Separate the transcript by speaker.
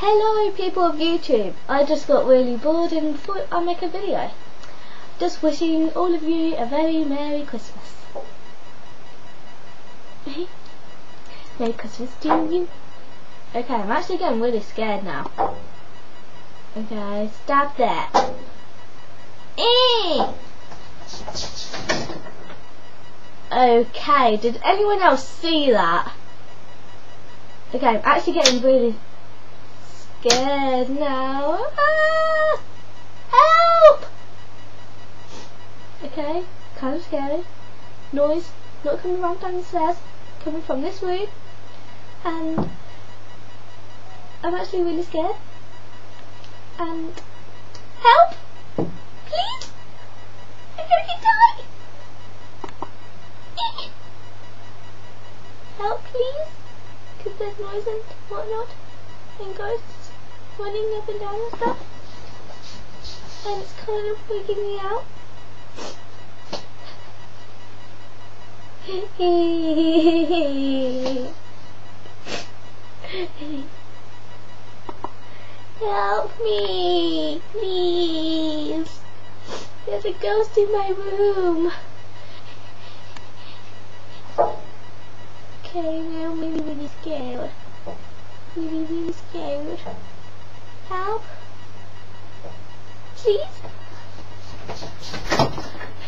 Speaker 1: Hello people of YouTube, I just got really bored and thought I'd make a video. Just wishing all of you a very Merry Christmas. Merry Christmas to you. Okay, I'm actually getting really scared now. Okay, stab there. Okay, did anyone else see that? Okay, I'm actually getting really scared now. Ah! Help! Okay, kind of scary. Noise not coming from down the stairs, coming from this room, and I'm actually really scared. And help! Please! I'm gonna die! Help, please! Because there's noise and whatnot, and ghosts running up and down and stuff, and it's kind of freaking me out. Help me, please. There's a ghost in my room. Okay, now I'm really scared. Really scared. Help. Please.